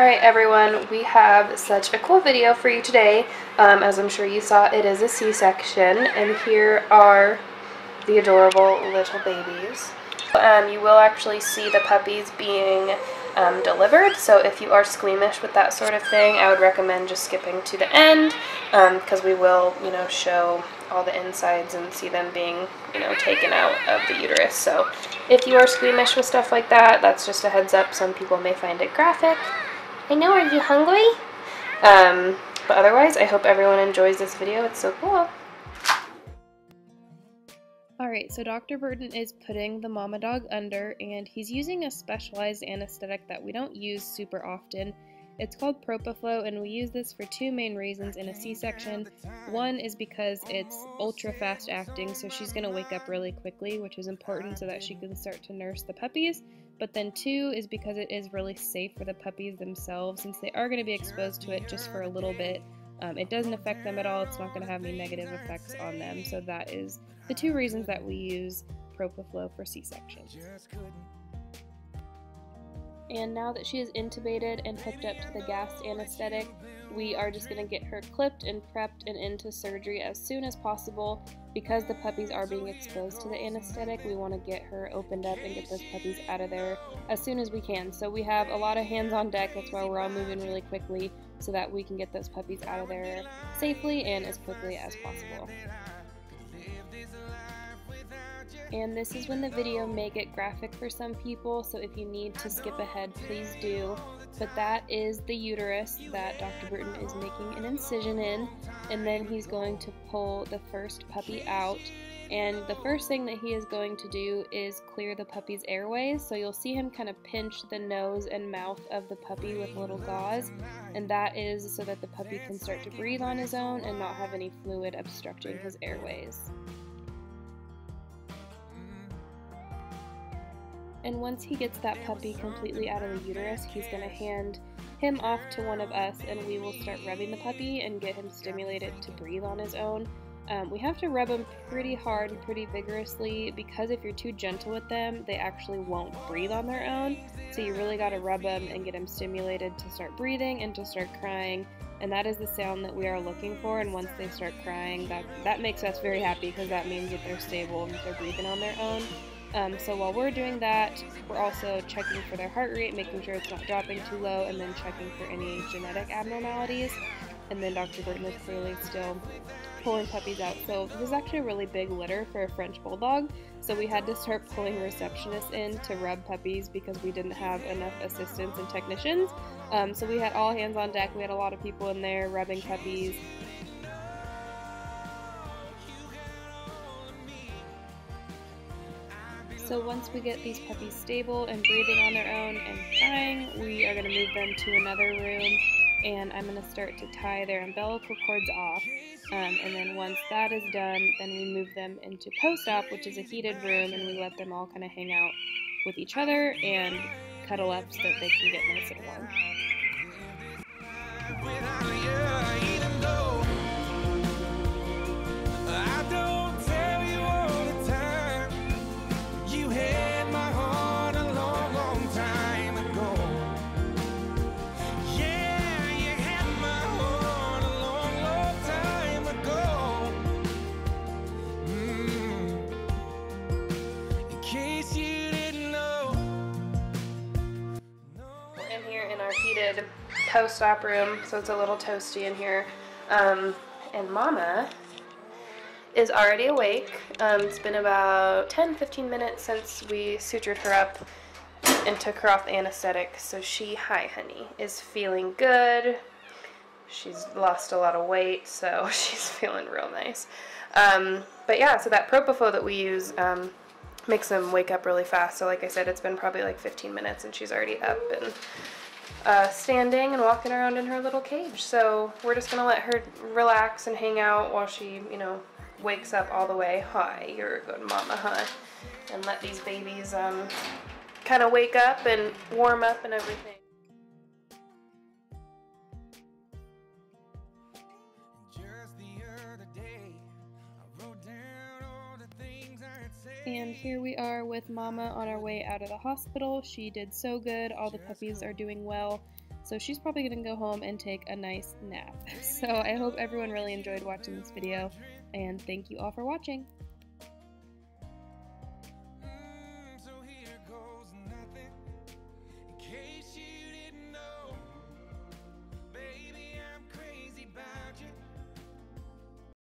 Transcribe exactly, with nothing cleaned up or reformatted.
Alright everyone, we have such a cool video for you today. Um, as I'm sure you saw, it is a C-section, and here are the adorable little babies. Um, you will actually see the puppies being um, delivered, so if you are squeamish with that sort of thing, I would recommend just skipping to the end, because um, we will, you know, show all the insides and see them being, you know, taken out of the uterus. So if you are squeamish with stuff like that, that's just a heads up. Some people may find it graphic. I know, are you hungry? Um, but otherwise, I hope everyone enjoys this video. It's so cool. Alright, so Doctor Burton is putting the mama dog under, and he's using a specialized anesthetic that we don't use super often. It's called Propofol, and we use this for two main reasons in a C-section. One is because it's ultra fast acting, so she's going to wake up really quickly, which is important so that she can start to nurse the puppies. But then two is because it is really safe for the puppies themselves, since they are going to be exposed to it just for a little bit. Um, it doesn't affect them at all. It's not going to have any negative effects on them. So that is the two reasons that we use Propofol for C-sections. And now that she is intubated and hooked up to the gas anesthetic, we are just going to get her clipped and prepped and into surgery as soon as possible. Because the puppies are being exposed to the anesthetic, we want to get her opened up and get those puppies out of there as soon as we can. So we have a lot of hands on deck. That's why we're all moving really quickly so that we can get those puppies out of there safely and as quickly as possible. And this is when the video may get graphic for some people, so if you need to skip ahead, please do. But that is the uterus that Doctor Burton is making an incision in, and then he's going to pull the first puppy out. And the first thing that he is going to do is clear the puppy's airways, so you'll see him kind of pinch the nose and mouth of the puppy with little gauze, and that is so that the puppy can start to breathe on his own and not have any fluid obstructing his airways. And once he gets that puppy completely out of the uterus, he's going to hand him off to one of us, and we will start rubbing the puppy and get him stimulated to breathe on his own. Um, we have to rub him pretty hard and pretty vigorously, because if you're too gentle with them, they actually won't breathe on their own. So you really got to rub them and get them stimulated to start breathing and to start crying. And that is the sound that we are looking for, and once they start crying, that, that makes us very happy, because that means that they're stable and that they're breathing on their own. Um, so while we're doing that, we're also checking for their heart rate, making sure it's not dropping too low, and then checking for any genetic abnormalities. And then Doctor Burton is clearly still pulling puppies out. So this is actually a really big litter for a French Bulldog, so we had to start pulling receptionists in to rub puppies because we didn't have enough assistants and technicians. Um, so we had all hands on deck. We had a lot of people in there rubbing puppies. So once we get these puppies stable and breathing on their own and crying, we are going to move them to another room, and I'm going to start to tie their umbilical cords off. Um, and then once that is done, then we move them into post-op, which is a heated room, and we let them all kind of hang out with each other and cuddle up so that they can get nice and warm. Heated post-op room, so it's a little toasty in here, um, and Mama is already awake. Um, it's been about ten to fifteen minutes since we sutured her up and took her off the anesthetic, so she, hi honey, is feeling good. She's lost a lot of weight, so she's feeling real nice. Um, but yeah, so that Propofol that we use um, makes them wake up really fast, so like I said, it's been probably like fifteen minutes and she's already up and Uh, standing and walking around in her little cage. So we're just gonna let her relax and hang out while she, you know, wakes up all the way. Hi, you're a good mama, huh? And let these babies um, kind of wake up and warm up and everything. And here we are with Mama on our way out of the hospital. She did so good. All the puppies are doing well. so she's probably going to go home and take a nice nap. So I hope everyone really enjoyed watching this video, and thank you all for watching.